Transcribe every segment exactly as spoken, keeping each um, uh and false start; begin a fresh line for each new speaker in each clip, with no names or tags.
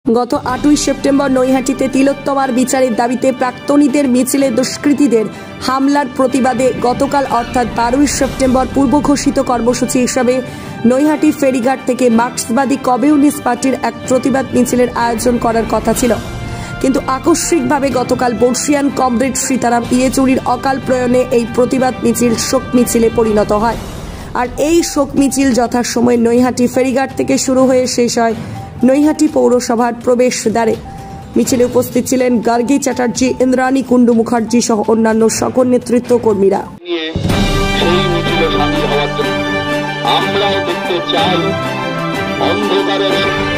গত আটই সেপ্টেম্বর নৈহাটিতে তিলোত্তমার বিচারের দাবিতে প্রাক্তনীদের মিছিলে দুষ্কৃতীদের হামলার প্রতিবাদে গতকাল অর্থাৎ বারোই সেপ্টেম্বর পূর্ব ঘোষিত কর্মসূচি হিসাবে নৈহাটি ফেরিঘাট থেকে মার্ক্সবাদী কমিউনিস্ট পার্টির এক প্রতিবাদ মিছিলের আয়োজন করার কথা ছিল, কিন্তু আকস্মিকভাবে গতকাল বর্ষিয়ান কমরেড সীতারাম ইয়েচুরির অকাল প্রয়াণে এই প্রতিবাদ মিছিল শোক মিছিলে পরিণত হয়। আর এই শোক মিছিল যথাসময়ে নৈহাটি ফেরিঘাট থেকে শুরু হয়ে শেষ হয় নৈহাটি পৌরসভার প্রবেশ দ্বারে। মিছিলে উপস্থিত ছিলেন গার্গী চ্যাটার্জি, ইন্দ্রাণী কুণ্ডু মুখার্জি সহ অন্যান্য সকল নেতৃত্ব কর্মীরা।
আমরাও দেখতে চাই অন্ধকারের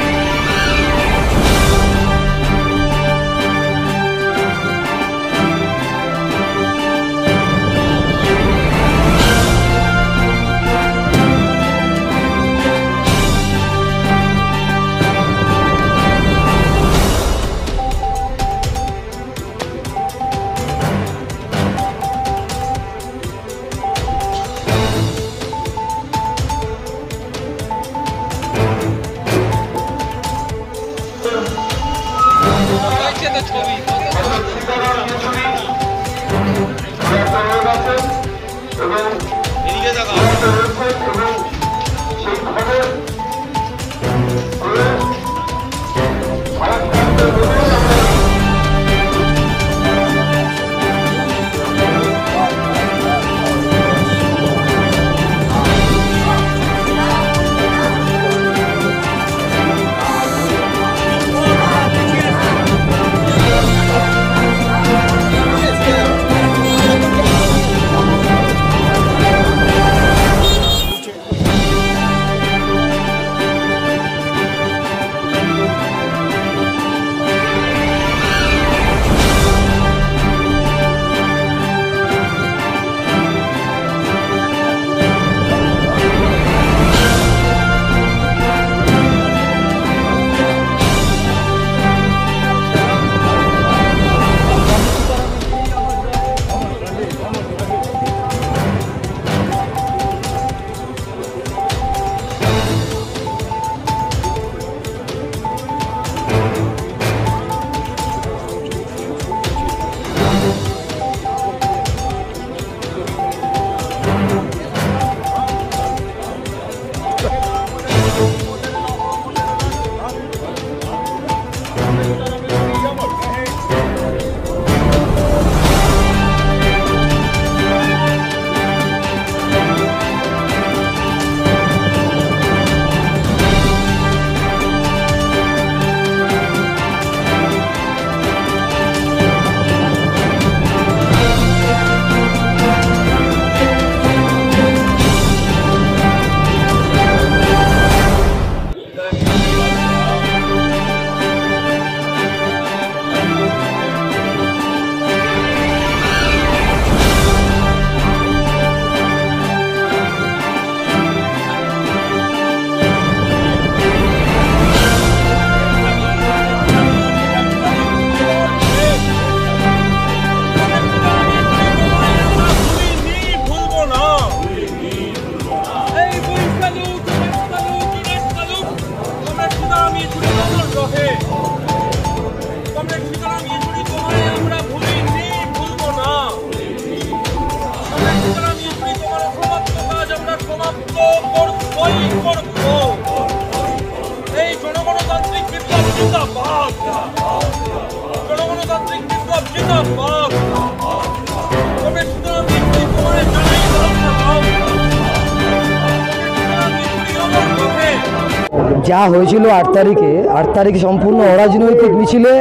যা হয়েছিল আট তারিখে আট তারিখে সম্পূর্ণ অরাজনৈতিক মিছিলে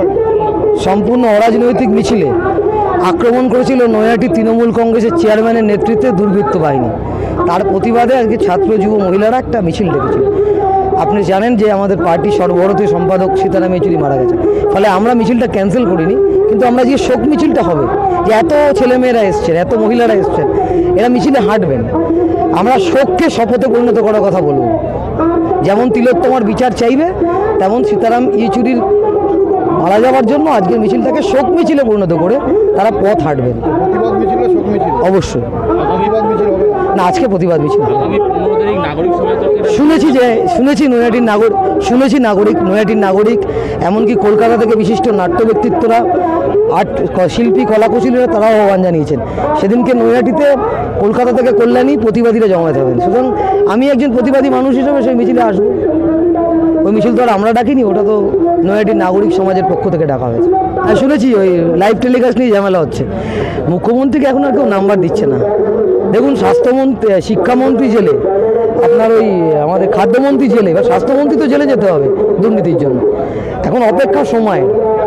সম্পূর্ণ অরাজনৈতিক মিছিলে আক্রমণ করেছিল নৈহাটি তৃণমূল কংগ্রেসের চেয়ারম্যানের নেতৃত্বে দুর্বৃত্ত বাহিনী। তার প্রতিবাদে আজকে ছাত্র যুব মহিলারা একটা মিছিল ডেকেছিল। আপনি জানেন যে আমাদের পার্টির সর্বভারতীয় সম্পাদক সীতারাম ইয়েচুরি মারা গেছে, ফলে আমরা মিছিলটা ক্যান্সেল করিনি, কিন্তু আমরা যে শোক মিছিলটা হবে, যে এত ছেলেমেয়েরা এসছেন, এত মহিলারা এসছেন, এরা মিছিলে হাঁটবেন, আমরা শোককে শপথে পরিণত করার কথা বলব। যেমন তিলোত্তমার বিচার চাইবে, তেমন সীতারাম ইয়েচুরির মারা যাওয়ার জন্য আজকের মিছিলটাকে শোক মিছিলে পরিণত করে তারা পথ হাঁটবেন। অবশ্যই না, আজকে প্রতিবাদ মিছিল শুনেছি যে শুনেছি নৈহাটির নাগরিক শুনেছি নাগরিক নৈহাটির নাগরিক এমনকি কলকাতা থেকে বিশিষ্ট নাট্য ব্যক্তিত্বরা আর্ট শিল্পী কলাকুশলীরা তারাও আহ্বান জানিয়েছেন সেদিনকে নৈহাটিতে কলকাতা থেকে কল্যাণী প্রতিবাদীরা জমায়েত হবেন। সুতরাং আমি একজন প্রতিবাদী মানুষ হিসেবে সেই মিছিলে আসবো। ওই মিছিল তো আর আমরা ডাকিনি, ওটা তো নৈহাটির নাগরিক সমাজের পক্ষ থেকে ডাকা হয়েছে। হ্যাঁ শুনেছি ওই লাইভ টেলিকাস্ট নিয়ে ঝামেলা হচ্ছে, মুখ্যমন্ত্রীকে এখন আর কেউ নাম্বার দিচ্ছে না। দেখুন, স্বাস্থ্যমন্ত্রী শিক্ষামন্ত্রী জেলে, আপনার ওই আমাদের খাদ্যমন্ত্রী জেলে, বা স্বাস্থ্যমন্ত্রী তো জেলে যেতে হবে দুর্নীতির জন্য। এখন অপেক্ষার সময়।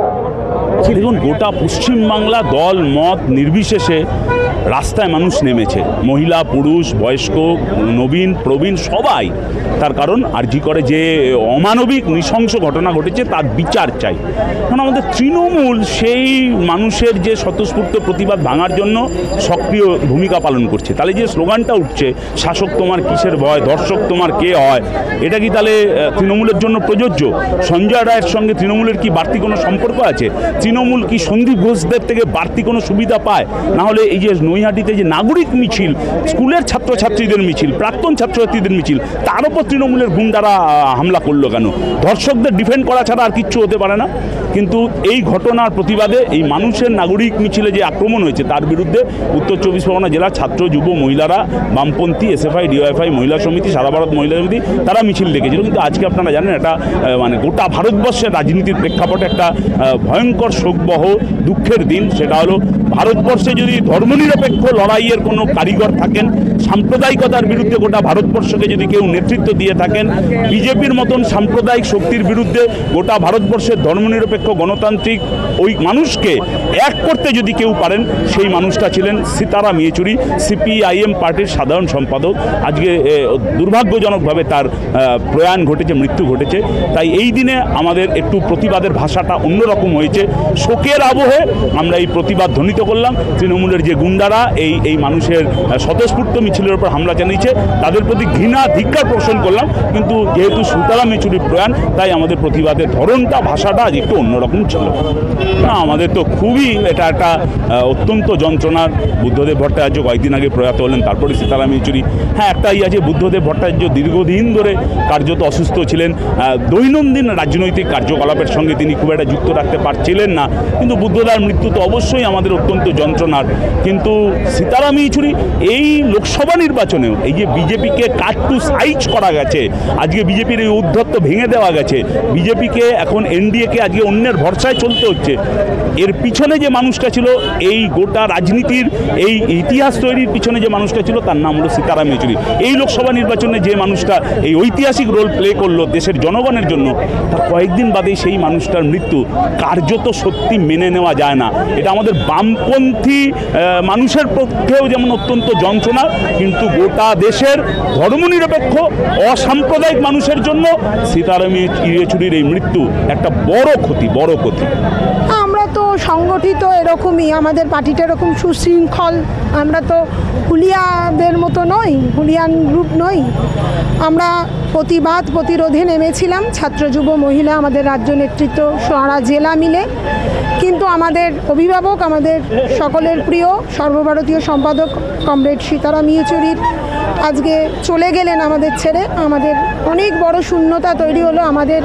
দেখুন, গোটা পশ্চিমবাংলা দল মত নির্বিশেষে রাস্তায় মানুষ নেমেছে, মহিলা পুরুষ বয়স্ক নবীন প্রবীণ সবাই। তার কারণ আরজি করে যে অমানবিক নৃশংস ঘটনা ঘটেছে তার বিচার চাই। কারণ আমাদের তৃণমূল সেই মানুষের যে স্বতঃস্ফূর্ত প্রতিবাদ ভাঙার জন্য সক্রিয় ভূমিকা পালন করছে। তাহলে যে স্লোগানটা উঠছে, শাসক তোমার কিসের ভয়, দর্শক তোমার কে হয়, এটা কি তাহলে তৃণমূলের জন্য প্রযোজ্য? সঞ্জয় রায়ের সঙ্গে তৃণমূলের কি বাড়তি কোনো সম্পর্ক আছে? তৃণমূল কি সন্দীপ ঘোষদের থেকে বাড়তি কোনো সুবিধা পায়? না হলে এই যে নৈহাটিতে যে নাগরিক মিছিল, স্কুলের ছাত্রছাত্রীদের মিছিল, প্রাক্তন ছাত্রছাত্রীদের মিছিল, তার উপর তৃণমূলের গুন্ডারা হামলা করলো কেন? ধর্ষকদের ডিফেন্ড করা ছাড়া আর কিচ্ছু হতে পারে না। কিন্তু এই ঘটনার প্রতিবাদে এই মানুষের নাগরিক মিছিলে যে আক্রমণ হয়েছে তার বিরুদ্ধে উত্তর চব্বিশ পরগনা জেলার ছাত্র যুব মহিলারা, বামপন্থী, এসএফআই, ডিওএফআই, মহিলা সমিতি, সারা ভারত মহিলা সমিতি, তারা মিছিল ডেকেছিল। কিন্তু আজকে আপনারা জানেন এটা মানে গোটা ভারতবর্ষের রাজনীতির প্রেক্ষাপটে একটা ভয়ঙ্কর শোকবহ দুঃখের দিন। সেটা হলো ভারতবর্ষে যদি ধর্মনিরপেক্ষ লড়াইয়ের কোনো কারিগর থাকেন, সাম্প্রদায়িকতার বিরুদ্ধে গোটা ভারতবর্ষকে যদি কেউ নেতৃত্ব দিয়ে থাকেন, বিজেপির মতন সাম্প্রদায়িক শক্তির বিরুদ্ধে গোটা ভারতবর্ষের ধর্মনিরপেক্ষ গণতান্ত্রিক ওই মানুষকে এক করতে যদি কেউ পারেন, সেই মানুষটা ছিলেন সীতারাম ইয়েচুরি, সিপিআইএম পার্টির সাধারণ সম্পাদক। আজকে দুর্ভাগ্যজনকভাবে তার প্রয়াণ ঘটেছে, মৃত্যু ঘটেছে। তাই এই দিনে আমাদের একটু প্রতিবাদের ভাষাটা অন্যরকম হয়েছে। শোকের আবহে আমরা এই প্রতিবাদ ধ্বনিত করলাম। তৃণমূলের যে গুন্ডারা এই এই মানুষের স্বতঃস্ফূর্ত মিছিলের উপর হামলা চালিয়েছে, তাদের প্রতি ঘৃণা ধিক্কার পোষণ করলাম। কিন্তু যেহেতু সীতারাম ইয়েচুরির প্রয়াণ, তাই আমাদের প্রতিবাদের ধরনটা, ভাষাটা আজ একটু অন্যরকম ছিল। না, আমাদের তো খুবই এটা একটা অত্যন্ত যন্ত্রণার। বুদ্ধদেব ভট্টাচার্য কয়েকদিন আগে প্রয়াত হলেন, তারপরে সীতারাম ইয়েচুরি। হ্যাঁ, একটাই আছে, বুদ্ধদেব ভট্টাচার্য দীর্ঘদিন ধরে কার্যত অসুস্থ ছিলেন, দৈনন্দিন রাজনৈতিক কার্যকলাপের সঙ্গে তিনি খুব একটা যুক্ত রাখতে পারছিলেন না। কিন্তু বুদ্ধদার মৃত্যু তো অবশ্যই আমাদের অত্যন্ত যন্ত্রণার। কিন্তু সীতারাম ইয়েচুরি এই লোকসভা নির্বাচনেও এই যে বিজেপিকে কাট টু সাইজ করা গেছে, আজকে বিজেপির এই উদ্ধত্ত ভেঙে দেওয়া গেছে, বিজেপিকে এখন এনডিএকে আজকে অন্যের ভরসায় চলতে হচ্ছে, এর পিছনে যে মানুষটা ছিল, এই গোটা রাজনীতির এই ইতিহাস তৈরির পিছনে যে মানুষটা ছিল, তার নাম হলো সীতারাম ইয়েচুরি। এই লোকসভা নির্বাচনে যে মানুষটা এই ঐতিহাসিক রোল প্লে করলো দেশের জনগণের জন্য, তার কয়েকদিন বাদেই সেই মানুষটার মৃত্যু কার্যত সত্যি মেনে নেওয়া যায় না। এটা আমাদের বামপন্থী মানুষের পক্ষেও যেমন অত্যন্ত যন্ত্রণা, কিন্তু গোটা দেশের ধর্মনিরপেক্ষ অসাম্প্রদায়িক মানুষের জন্য সীতারাম ইয়েচুরির এই মৃত্যু একটা বড় ক্ষতি, বড় ক্ষতি।
আমরা তো সংগঠিত এরকমই, আমাদের পার্টিটা এরকম সুশৃঙ্খল। আমরা তো হুলিয়াদের মতো নই, হুলিয়ান গ্রুপ নই। আমরা প্রতিবাদ প্রতিরোধে নেমেছিলাম, ছাত্র যুব মহিলা, আমাদের রাজ্য নেতৃত্ব, সারা জেলা মিলে। কিন্তু আমাদের অভিভাবক, আমাদের সকলের প্রিয় সর্বভারতীয় সম্পাদক কমরেড সীতারাম ইয়েচুরির আজকে চলে গেলেন আমাদের ছেড়ে। আমাদের অনেক বড় শূন্যতা তৈরি হলো, আমাদের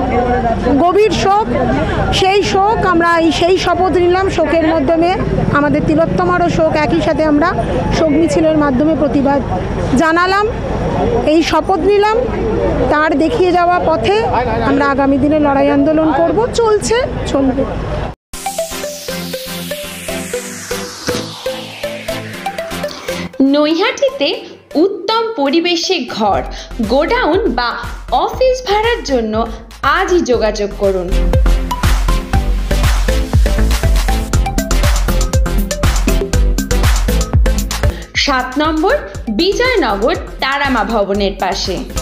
গভীর শোক। সেই শোক আমরা সেই শপথ নিলাম, শোকের মাধ্যমে আমাদের তিলোত্তমারও শোক, একই সাথে আমরা শোক মিছিলের মাধ্যমে প্রতিবাদ জানালাম, এই শপথ নিলাম। তার দেখিয়ে যাওয়া পথে আমরা আগামী দিনে লড়াই আন্দোলন করব, চলছে, চলবে।
নৈহাটিতে উত্তম পরিবেশে ঘর, গোডাউন বা অফিস ভাড়ার জন্য আজই যোগাযোগ করুন। সাত নম্বর বিজয়নগর তারামা ভবনের পাশে।